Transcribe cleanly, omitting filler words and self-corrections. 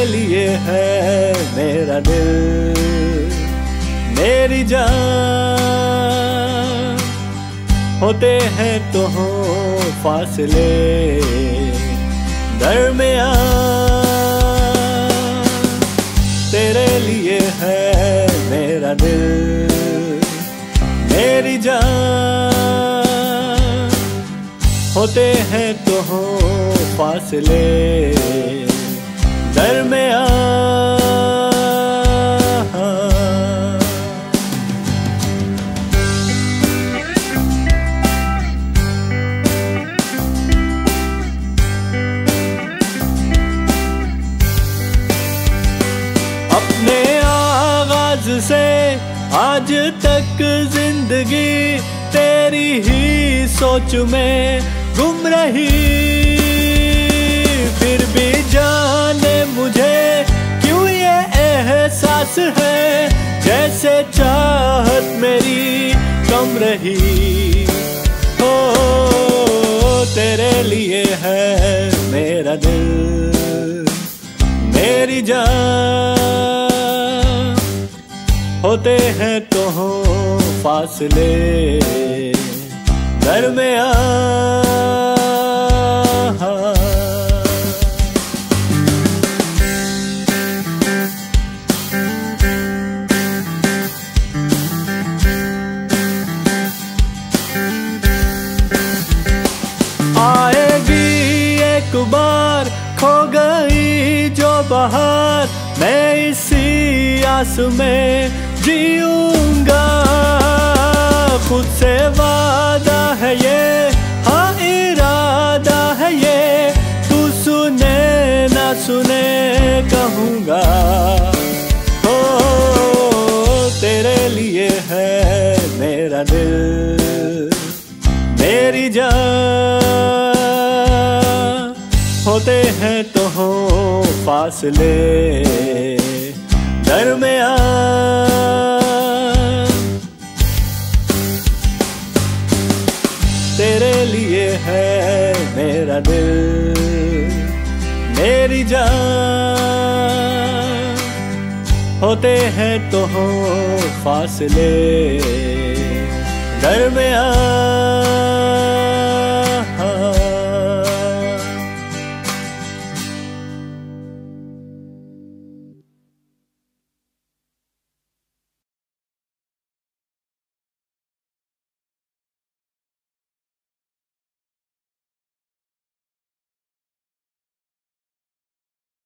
लिए है मेरा दिल मेरी जान, होते हैं तो हो फासले दरमियान। तेरे लिए है मेरा दिल मेरी जान, होते हैं तो हो फासले दरमियान। अपने आगाज से आज तक जिंदगी तेरी ही सोच में गुम रही, फिर भी जाने मुझे क्यों ये एहसास है जैसे चाहत मेरी कम रही। हो तेरे लिए है मेरा दिल मेरी जान, होते हैं तो हो फासले दरमियान। आएगी एक बार खो गई जो बहार, मैं इसी आस में जीऊंगा। खुद से वादा है ये, हाँ इरादा है ये, तू सुने ना सुने कहूँगा। हो तेरे लिए है मेरा दिल मेरी जान, होते हैं तो हो फासले दरमियान। तेरे लिए है मेरा दिल मेरी जान, होते हैं तो हो फासले दरमियान।